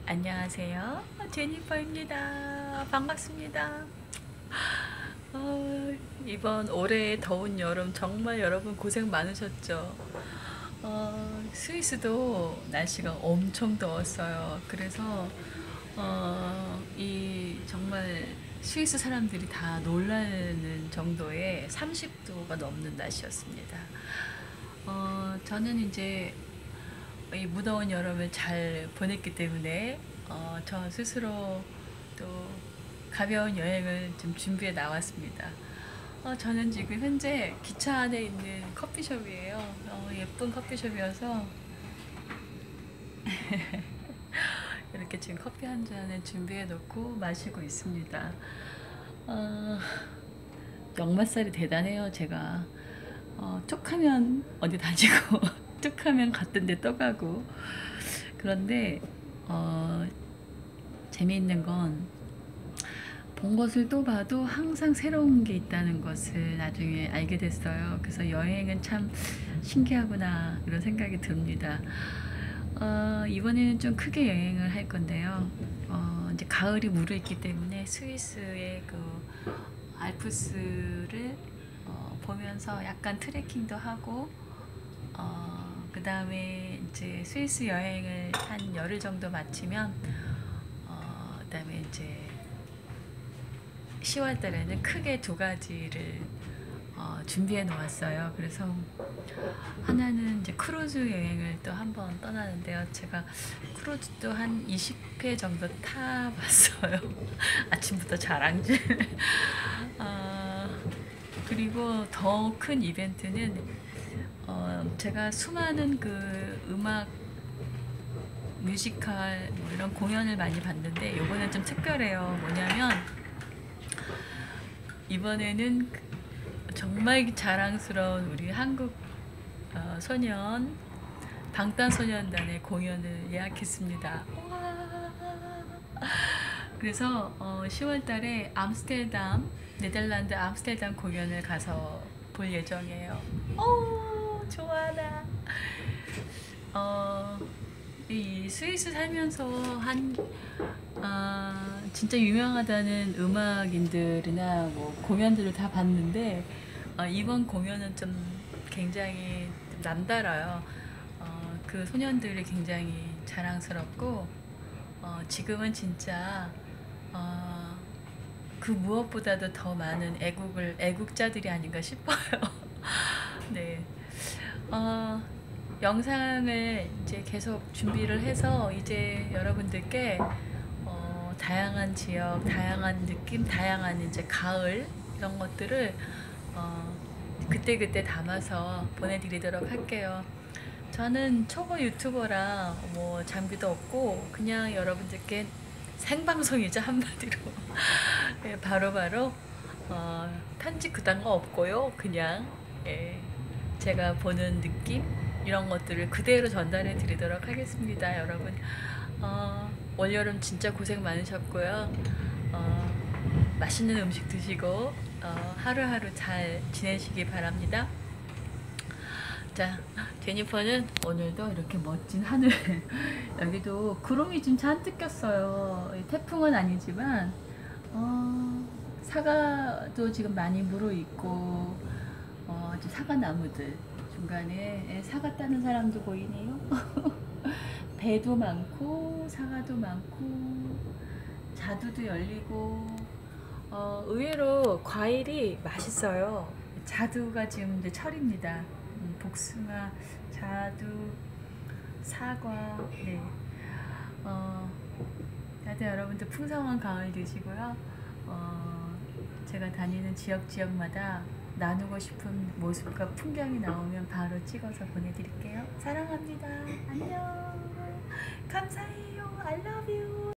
안녕하세요. 제니퍼입니다. 반갑습니다. 이번 올해 더운 여름 정말 여러분 고생 많으셨죠? 스위스도 날씨가 엄청 더웠어요. 그래서 이 정말 스위스 사람들이 다 놀라는 정도의 30도가 넘는 날씨였습니다. 저는 이제 이 무더운 여름을 잘 보냈기 때문에 저 스스로 또 가벼운 여행을 좀 준비해 나왔습니다. 저는 지금 현재 기차 안에 있는 커피숍이에요. 예쁜 커피숍이어서 이렇게 지금 커피 한 잔을 준비해 놓고 마시고 있습니다. 어, 역마살이 대단해요, 제가. 툭하면 어디 다니고, 툭하면 갔던 데 또 가고. 그런데, 어, 재미있는 건, 본 것을 또 봐도 항상 새로운 게 있다는 것을 나중에 알게 됐어요. 그래서 여행은 참 신기하구나, 이런 생각이 듭니다. 이번에는 좀 크게 여행을 할 건데요. 이제 가을이 무르익기 때문에 스위스의 그 알프스를 보면서 약간 트레킹도 하고, 그 다음에 이제 스위스 여행을 한 열흘 정도 마치면, 그 다음에 이제 10월 달에는 크게 두 가지를 준비해 놓았어요. 그래서 하나는 이제 크루즈 여행을 또 한번 떠나는데요. 제가 크루즈도 한 20회 정도 타봤어요. 아침부터 자랑질. 어, 그리고 더 큰 이벤트는 제가 수많은 그 음악 뮤지컬 뭐 이런 공연을 많이 봤는데 요번엔 좀 특별해요. 뭐냐면 이번에는 정말 자랑스러운 우리 한국 소년 방탄소년단의 공연을 예약했습니다. 그래서 10월 달에 암스테르담, 네덜란드 암스테르담 공연을 가서 볼 예정이에요. 오, 좋아라. 이 스위스 살면서 진짜 유명하다는 음악인들이나 뭐 공연들을 다 봤는데 이번 공연은 좀 굉장히 좀 남달라요. 그 소년들이 굉장히 자랑스럽고 지금은 진짜 어, 그 무엇보다도 더 많은 애국자들이 아닌가 싶어요. 네. 어, 영상을 이제 계속 준비를 해서 이제 여러분들께 다양한 지역, 다양한 느낌, 다양한 이제 가을 이런 것들을 어, 그때그때 담아서 보내드리도록 할게요. 저는 초보 유튜버라 뭐 장비도 없고 그냥 여러분들께 생방송이죠, 한마디로. 예, 바로바로 편집 그딴 거 없고요. 그냥 예, 제가 보는 느낌 이런 것들을 그대로 전달해 드리도록 하겠습니다, 여러분. 올여름 진짜 고생 많으셨고요. 맛있는 음식 드시고 하루하루 잘 지내시기 바랍니다. 자, 제니퍼는 오늘도 이렇게 멋진 하늘 여기도 구름이 좀 잔뜩 꼈어요. 태풍은 아니지만 사과도 지금 많이 물어있고 사과 나무들 중간에 사과 따는 사람도 보이네요. 배도 많고 사과도 많고 자두도 열리고 의외로 과일이 맛있어요. 자두가 지금 이제 철입니다. 복숭아, 자두, 사과. 네. 하여튼 여러분들 풍성한 가을 되시고요. 제가 다니는 지역마다 나누고 싶은 모습과 풍경이 나오면 바로 찍어서 보내드릴게요. 사랑합니다. 안녕. 감사해요. I love you.